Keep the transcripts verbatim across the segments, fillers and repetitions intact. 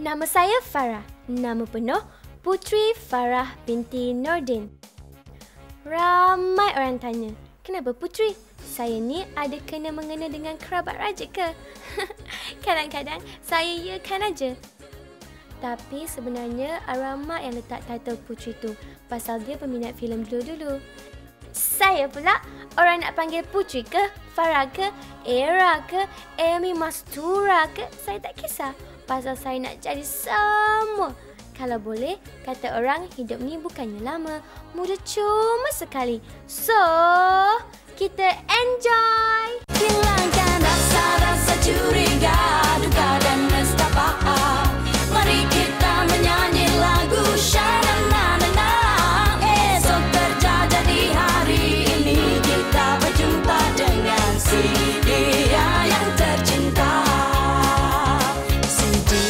Nama saya Farah. Nama penuh Putri Farah binti Nordin. Ramai orang tanya, kenapa Putri? Saya ni ada kena-mengena dengan kerabat raja ke? Kadang-kadang saya iakan aja. Tapi sebenarnya alamak yang letak title Putri tu pasal dia peminat filem dulu-dulu. Saya pula orang nak panggil Putri ke, Farah ke, Era ke, Amy Mastura ke, saya tak kisah. Pasal saya nak jadi semua. Kalau boleh, kata orang hidup ni bukannya lama, muda cuma sekali. So, kita enjoy! Hilangkan rasa-rasa curiga, duka dan nestapa. Mari kita menyanyi lagu Sha-na-na-na-na. Esok terjadi di hari ini, kita berjumpa dengan si dia yang tercinta. Si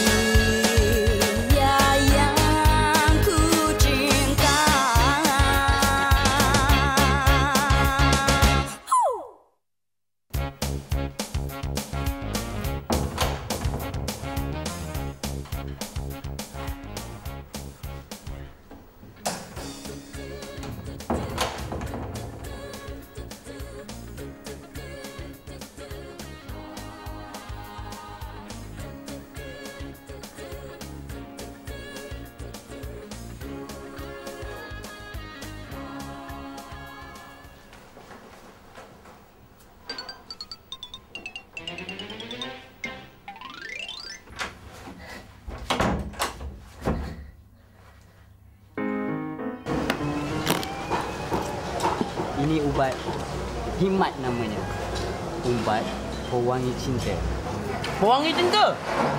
dia yang ku cinta. Ini ubat himat namanya. Ubat pewangi cinta. Pewangi cinta?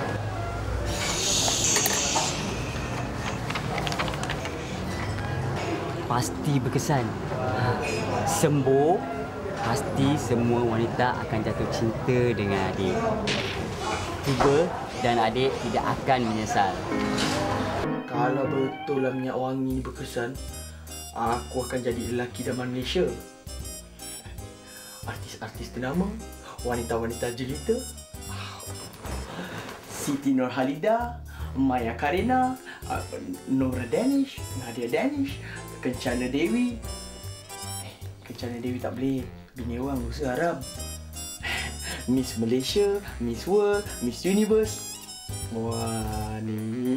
Pasti berkesan. Sembuh, pasti semua wanita akan jatuh cinta dengan adik. Cuba dan adik tidak akan menyesal. Kalau betul lah minyak wangi ni berkesan, aku akan jadi lelaki zaman Malaysia. Artis-artis ternama, wanita-wanita jelita, Siti Nurhaliza, Maya Karina, Nora Danish, Nadia Danish, Kencana Dewi. Eh, Kencana Dewi tak boleh, bini orang usaha haram. Miss Malaysia, Miss World, Miss Universe. Wah, ni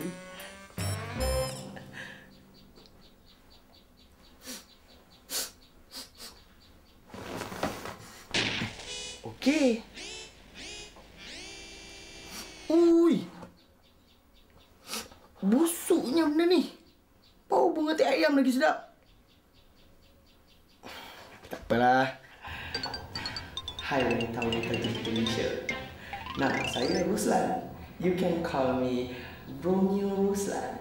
okey. Ui. Busuknya benda ni. Bau bunga teh ayam lagi sedap. Tak apalah. Hai wanita-wanita di Malaysia. Nama saya Ruslan. You can call me Romeo Ruslan.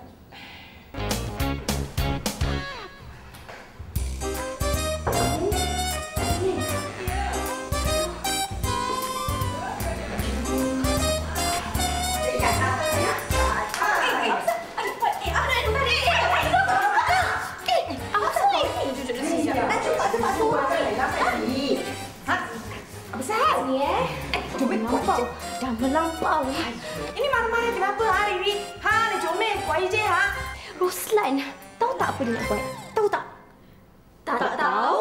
Dah melampau. Ini marah-marah kenapa hari ni? Ha, ni comel kuai je ha. Ruslan, tahu tak apa dia nak buat? Tahu tak? Tak, tak tahu.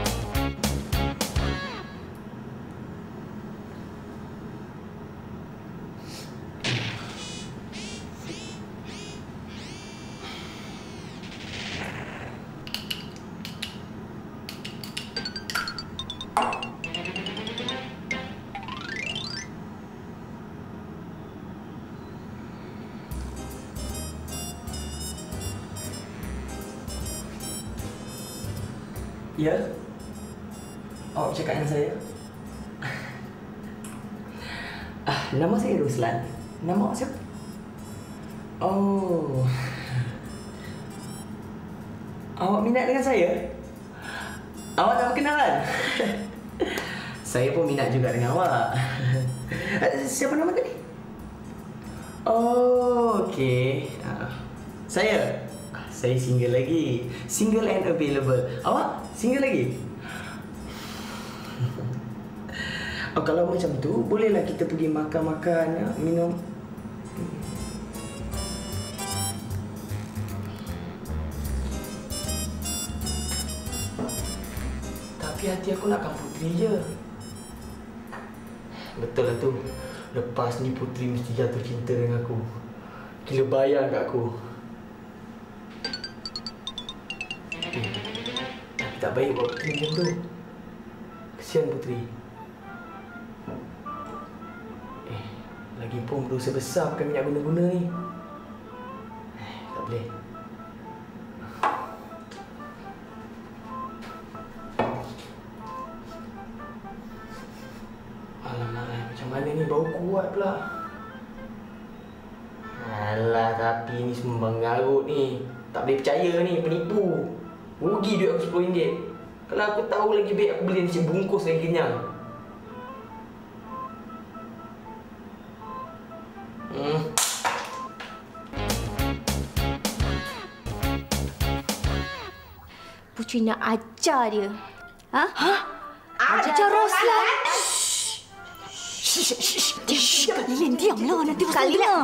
Ya? Awak cakap dengan saya? Ah, nama saya Ruslan. Nama awak siapa? Oh. Awak minat dengan saya? Awak nak berkenalan? Saya pun minat juga dengan awak. Siapa nama tadi? Oh, okey. Uh, saya? Saya single lagi. Single and available. Awak single lagi? Oh, kalau macam tu, bolehlah kita pergi makan-makan, minum. Tapi hati aku nakkan Putri je. Betul lah tu. Lepas ni Putri mesti jatuh cinta dengan aku. Gila bayang kat aku. Eh, tapi tak baik buat Putri macam tu. Kesian Putri. Eh, lagipun berusaha besar pakai minyak guna-guna ni. Eh, tak boleh. Alamak, macam mana ni bau kuat pula. Alah, tapi ni semua mengarut ni. Tak boleh percaya ni, penipu. Rugi duit aku sepuluh ringgit. Kalau aku tahu lagi baik aku beli nasi bungkus lagi kenyang. Hmm. Putri nak ajar dia. Ha? Ha? Ajar Roslan. Kak Lilin, diamlah. Nanti Roslan dengar.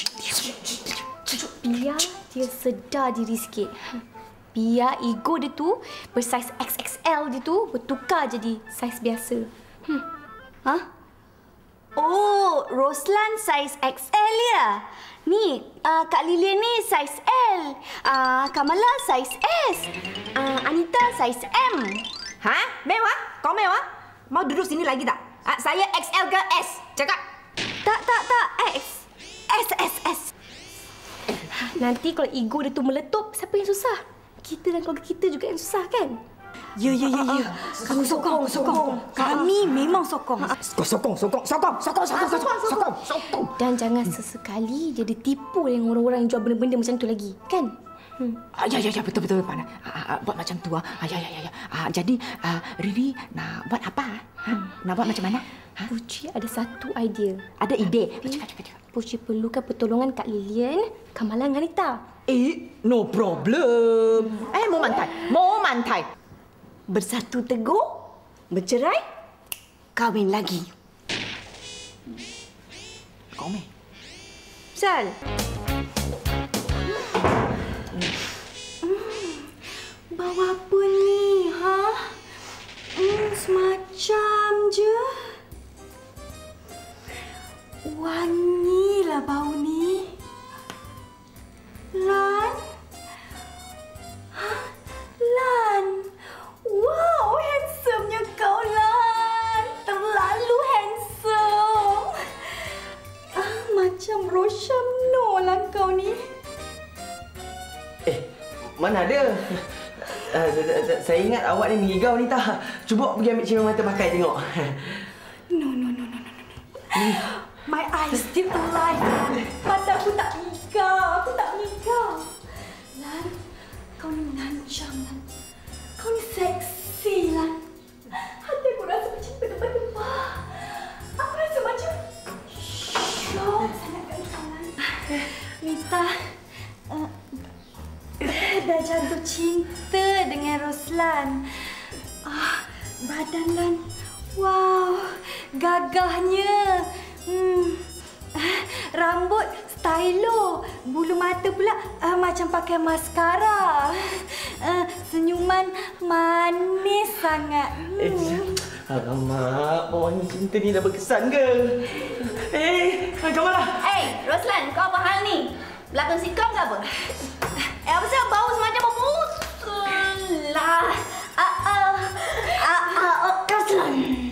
Biar dia sedar diri sikit. Biar ego dia tu bersaiz X X L dia tu bertukar jadi saiz biasa. Hmm. Ha? Oh, Roslan saiz X L ya? Ni, uh, Kak Lilin ni saiz L. Uh, Kamala saiz S. Uh, Anita saiz M. Ha? Mewah? Kau mewah? Mau duduk sini lagi tak? Ha, saya X L ke S? Cakap. Tak, tak, tak. X. S, S, S. Nanti kalau ego dia tu meletup, siapa yang susah? Kita dan keluarga kita juga yang susah kan? Ya, ya, ya, ya. Kamu sokong, sokong. Kami memang sokong. Sokong, sokong, sokong, sokong, sokong, sokong, sokong, sokong. Dan jangan sesekali dia ditipu dengan orang-orang yang jual benda-benda macam tu lagi, kan? Hmm. Ah, ya, ya, ya, betul, betul, Pana. Ah, ah, buat macam tu. Ah, ya, ya, ya, ya. Ah, jadi, ah, Riri nak buat apa? Ha? Nak buat macam mana? Ha? Putri ada satu idea. Ada ide. Tapi, Cakap, cakap, cakap. Putri perlukan pertolongan Kak Lilian, Kamala dan Anita. Eh, no problem. Eh, mau mantai. Mau mantai. Bersatu teguh, bercerai, kahwin lagi. Kau meh. Sal. Bau apa ni, ha? Hmm, semacam je. Wangilah bau ni. Lan? Ha? Lan? Wow, handsomenya kau, Lan. Terlalu handsome. Ah, macam Roshamno lah kau ni. Eh, mana ada? Uh, saya ingat awak ni mengigau ni tak? Cuba pergi ambil cermin mata pakai tengok. No, no, no, no, no, no. My eyes still alive, Lan. Mata aku tak mengigau. Aku tak mengigau. Lan, kau ni mengancam, Lan. Kau ni seksi, Lan. Hati aku rasa macam berdebar-debar. Aku rasa macam syok sangat kau, Lan. Mita, uh, dah jatuh cinta dengan Roslan. Ah, badan Lan, wow, gagahnya. Hmm, rambut stylo, bulu mata pula uh, macam pakai maskara. Uh, senyuman manis sangat. Eh, alamak, orang cinta ni dah berkesan ke? Eh, kau lah. Eh, hey, Roslan, kau apa hal ni? Belakang sikap ke apa? Eh, apa sih bau semacam bau lah. Ah, ah, ah, ah, Roslan.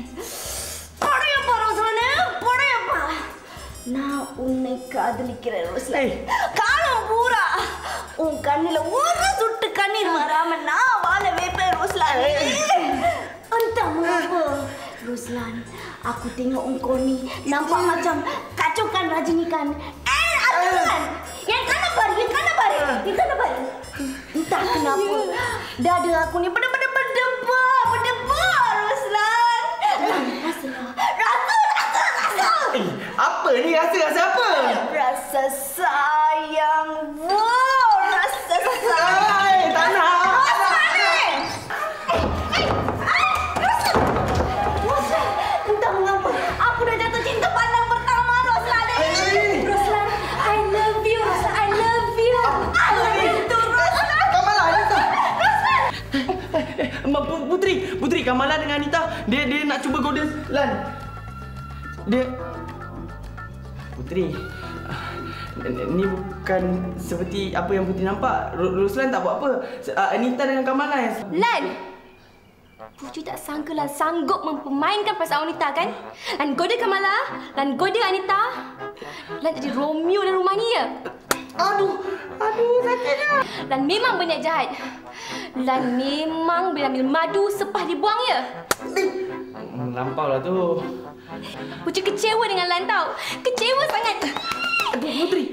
Pari apa Roslan eh? Pari apa? Nah, unneka adlikira Roslan. Eh, kalau pura, un kannila oru suttu kannir varama na vaala vepe Roslan. Entah mengapa, Roslan. Aku tengok engkau ni nampak macam kacukan Rajinikan. Eh, Rajinikan. Yang kanan bari, yang kanan bari, yang kanan bari. Entah kenapa, dada aku ni benar-benar berdebar, berdebar, Roslan. Rasa, rasa, rasa, rasa. eh, apa ni rasa rasa apa? Rasa sayang, wow, rasa sayang. Hai, tak nak. Roslan ni. Eh, eh, eh, Roslan. Roslan, entah mengapa, aku dah jatuh cinta pandang pertama, Roslan. Eh. Roslan, I love you, Roslan, I love you. I love you too, Roslan. Kamala, Anita. Roslan. Eh, Putri, Putri, Kamala dengan Anita, dia dia nak cuba goda Lan. Dia Putri. Ni bukan seperti apa yang Putri nampak. Ruslan tak buat apa. Anita dengan Kamala yang... Lan! Putri tak sangka Lan sanggup mempermainkan perasaan wanita kan? Lan goda Kamala, Lan goda Anita. Lan jadi Romeo dan rumah ni ya. Aduh, aduh sakitnya. Lan memang berniat jahat. Lan memang bila ambil madu sepah dibuang ya. Lampau lah tu. Putri kecewa dengan Lan tau. Kecewa sangat. Putri.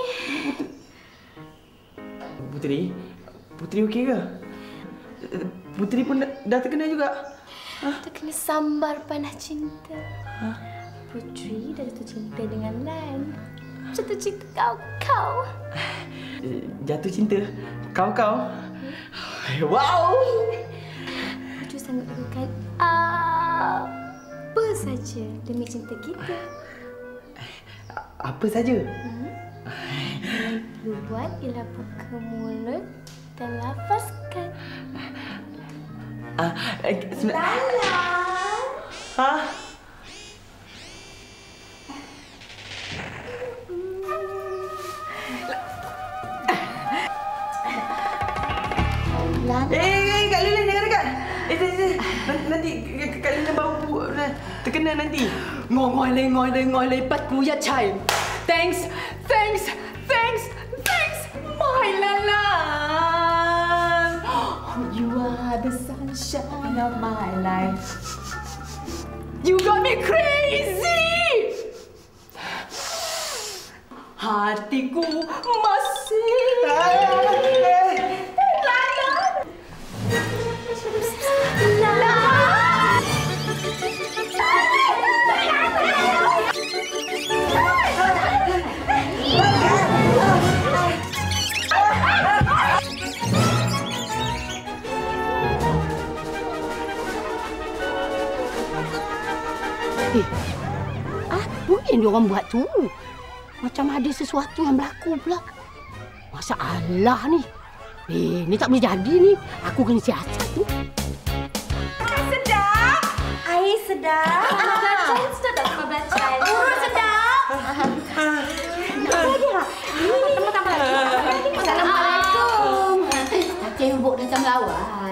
Putri. Putri okey ke? Putri pun dah terkena juga. Ha? Terkena sambar panah cinta. Ha? Putri dah jatuh cinta dengan Lan. Jatuh cinta kau-kau. Jatuh cinta? Kau-kau? Wow! Putri sangat lakukan apa saja demi cinta kita. Apa saja? Hmm? Yang perlu buat ialah buka mulut dan lafazkan. Ah, eh, Lan! Ha? Lan. Eh, eh, Kak Lilin jangan dekat. Eh, eh, eh. Nanti Kak Lilin bau terkena nanti. Ngoi le ngoi le ngoi le pat ku ya chai. Thanks, thanks, thanks, thanks, my Lan. You are the sunshine of my life. You got me crazy. Hatiku masih. Eh, apa yang diorang buat tu? Macam ada sesuatu yang berlaku pula. Masalah ni. Eh, ni tak boleh jadi ni. Aku kena siasat tu. Air sedap. Air sedap. Belacan sedap tak sama belacan? Oh, sedap. Nak lagi tak? Tambah-tambah lagi. Assalamualaikum. Aceh bubuk dan jam lawat.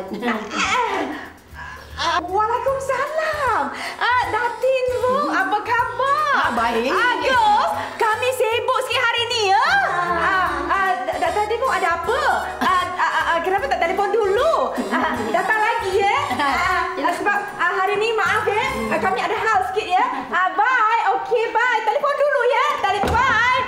Waalaikumsalam. Ah, Datin Bu, apa khabar? Ah, baik. Agus, kami sibuk sikit hari ni ya. Ah, ah, tadi Bu ada apa? Ah, ah, ah, kenapa tak telefon dulu? Ah, datang lagi ya. Ah, ah, sebab ah, hari ni maaf ya. Ah, kami ada hal sikit ya. Ah, bye. Okey, bye. Telefon dulu ya. Telefon bye.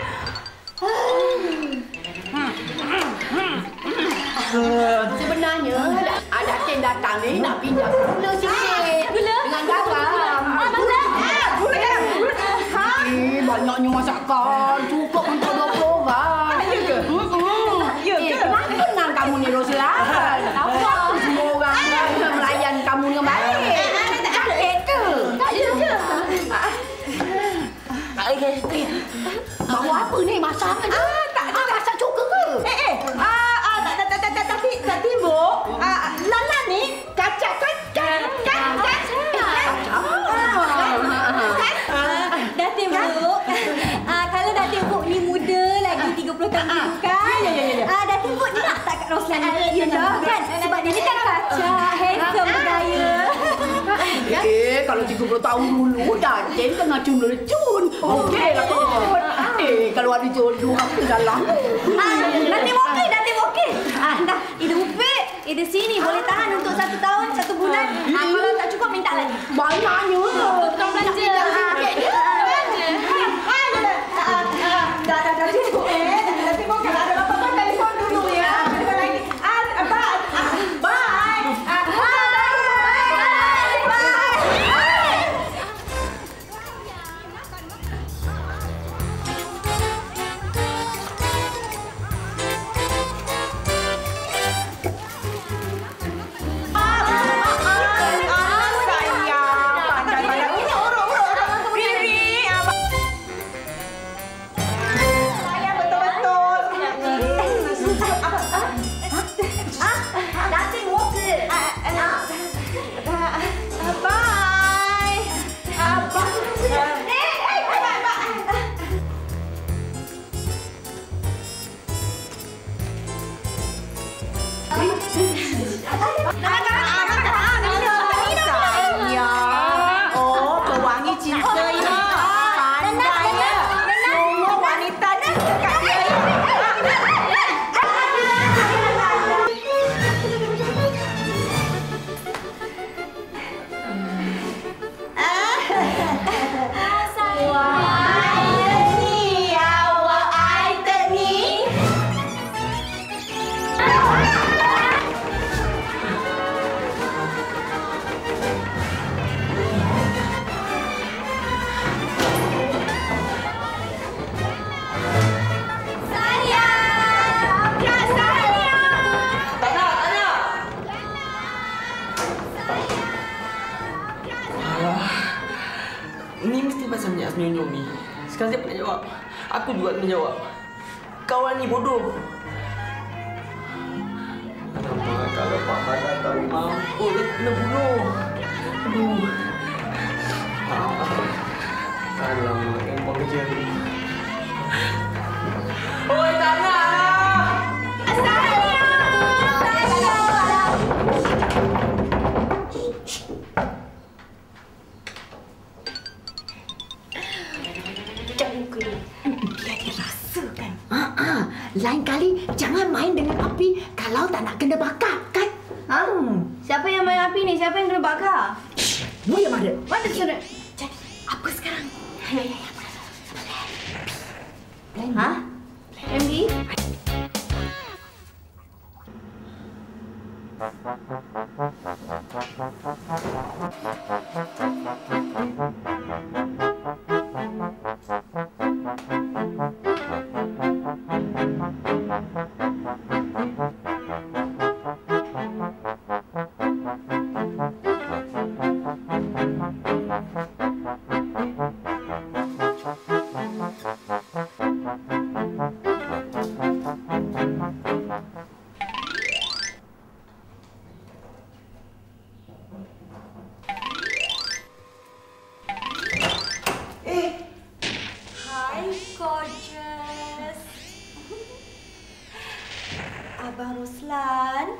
Sebenarnya ada Datin datang ni nak pinjam gula sikit. Gula? Dengan garam. Mana? Gula ya. Ha? Eh, banyaknya masakan. Cukup untuk dua puluh orang. Ya ke? Hmm. Ya Eh, ke? kenapa tenang kamu ni, Roslan? Apa semua orang melayan kamu dengan baik? Sakit ke? Tak ada je. Bawa apa ni? Masak ke? Ah, tak ada. Masak cuka ke? Eh, eh. Ah, ah, tak, tak, tak, tak, tapi, tak timbuk. Ah, Lana ni kacak, kacak, kacak. Datin Bu. Ah, kalau Datin Bu ni muda lagi tiga puluh tahun dulu kan? Ya, ya, ya, ya. Ah, Datin Bu nak tak kat Roslan ni? Ya dah kan? Sebab dia ni kan kacak, handsome, bergaya. Eh, kalau tiga puluh tahun dulu, Datin tengah cun-lecun. Okeylah kot. Eh, kalau ada jodoh, apa dalam? Ah, Datin okey, Datin okey. Ah, dah, ide upik, ide sini boleh tahan untuk satu tahun, satu bulan. Ah, kalau tak cukup minta lagi. Banyaknya. Tukang belanja. Dah, dah, dah cukup eh. Nanti mau kalau ada apa-apa telefon dulu ya. Telefon lagi. Ah, bye. Ah, bye. Ah, bye. Bye. Sayang, pandai-pandai. Urut, urut, urut. Riri, Sekarang siapa nak jawab? Aku juga kena jawab. Kawan ni bodoh. Alamak, kalau Pak Badar tahu mampu, dia kena bunuh. Aduh. Alamak, yang buat kerja ni. Oi, tak nak lah! Lain kali jangan main dengan api kalau tak nak kena bakar, kan? Ha? Siapa yang main api ni? Siapa yang kena bakar? Mu yang ada. Mana sudah? Jadi, apa sekarang? Ha? M D? Abang Ruslan.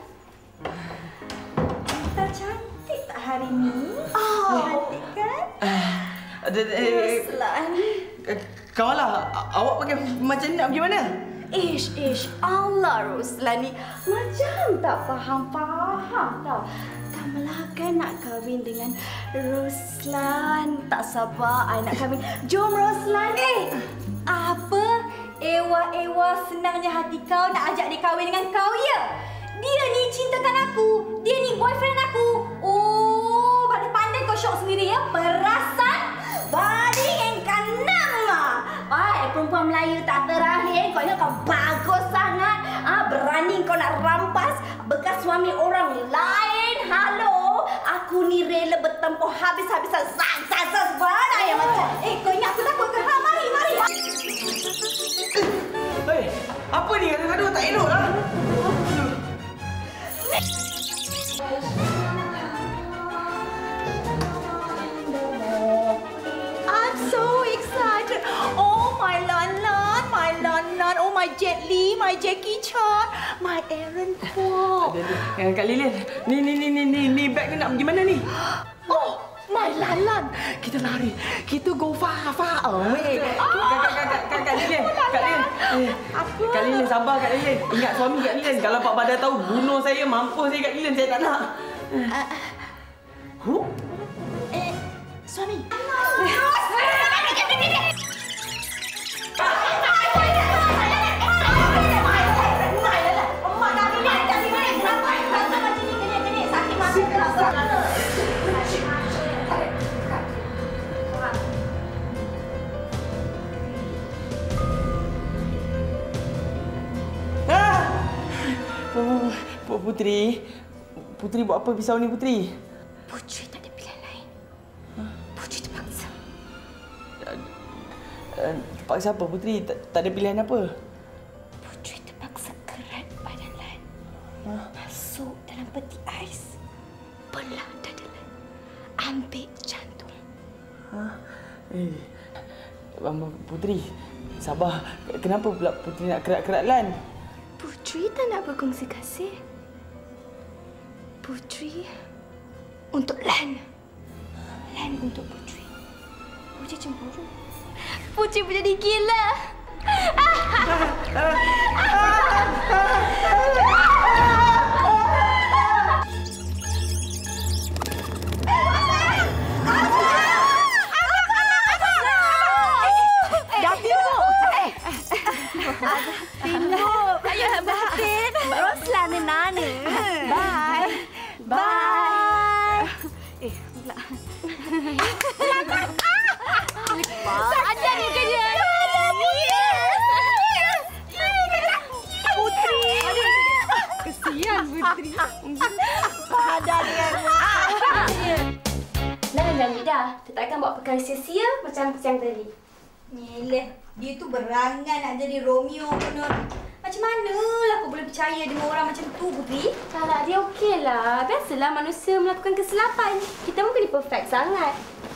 Kita cantik tak hari ni? Oh, cantik kan? Ruslan. Kawalah, awak pakai macam ni nak pergi mana? Ish, ish, Allah Ruslan ni macam tak faham-faham tau. Kamala kan nak kahwin dengan Ruslan. Tak sabar, I nak kahwin. Jom Ruslan. Eh, apa? Ewa-ewa senangnya hati kau nak ajak dia kahwin dengan kau, ya? Dia ni cintakan aku. Dia ni boyfriend aku. Oh, pandai-pandai kau syok sendiri, ya? Perasan? Badi yang kanang lah. Wah, perempuan Melayu tak terakhir. Kau ingat kau bagus sangat. Ah, berani kau nak rampas bekas suami orang lain. Halo, aku ni rela bertempur habis-habisan. Zat-zat-zat sebarang yang macam. Eh, kau ingat aku takut ke? Ha, mari, mari. Hei, apa ni? Gaduh-gaduh tak elok lah. I'm so excited. Oh, my Lan Lan, my Lan Lan. Oh, my Jet Li, my Jackie Chan, my Aaron Kwok. Ada, Kak Lilian, ni ni ni ni ni ni bag ni nak pergi mana ni? Oh, my Lan Lan. Kita lari. Kita go far far away. Kak Kak Lilian, Kak Lilian. Apa? Kak Lilian, sabar Kak Lilian. Ingat suami Kak Lilian. Kalau Pak Badar tahu bunuh saya, mampus saya Kak Lilian. Saya tak nak. Huh? Eh, suami. Putri, Putri buat apa pisau ni, Putri? Putri tak ada pilihan lain. Putri terpaksa. Terpaksa apa, Putri? Tak, tak ada pilihan apa? Putri terpaksa kerat badan Lan. Masuk dalam peti ais. Belah dada Lan. Ambil jantung. Hah? Eh, Putri, sabar. Kenapa pula Putri nak kerat-kerat Lan? Putri tak nak berkongsi kasih. Putri untuk Lan. Lan untuk Putri. Putri cemburu. Putri menjadi gila. Ruslan ni nana. Bye. Bye. Eh, pula. Ada muka dia. Putri. Kesian Putri. Ada dia. Lan dan Vida, kita akan buat perkara sia-sia macam siang tadi. Yelah, dia tu berangan nak jadi Romeo pun. Macam manalah kau boleh percaya dengan orang macam tu, Putri? Salah dia okey lah. Biasalah manusia melakukan kesilapan. Kita mungkin ni perfect sangat.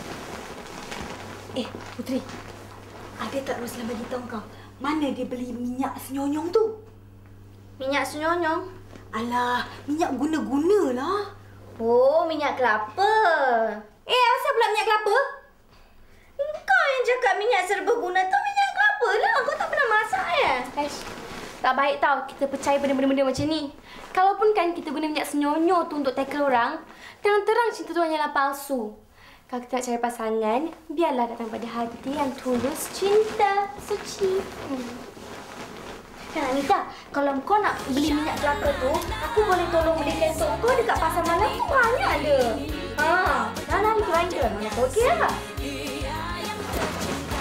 Eh, Putri. Ada tak Roslan bagi tahu kau mana dia beli minyak senyonyong tu? Minyak senyonyong? Alah, minyak guna-guna lah. Oh, minyak kelapa. Eh, asal pula minyak kelapa? Kau yang cakap minyak serbaguna tu minyak kelapa lah. Kau tak pernah masak ya? Aish, tak baik tau kita percaya benda-benda macam ni. Kalaupun kan kita guna minyak senyonyo tu untuk tackle orang, terang-terang cinta tu hanyalah palsu. Kalau kita nak cari pasangan, biarlah datang pada hati yang tulus cinta suci. Hmm. Kan Anita, kalau kau nak beli minyak kelapa tu, aku boleh tolong belikan untuk kau dekat pasar malam tu banyak ada. Ha, dah lari ke Rangga. Mana kau okey lah?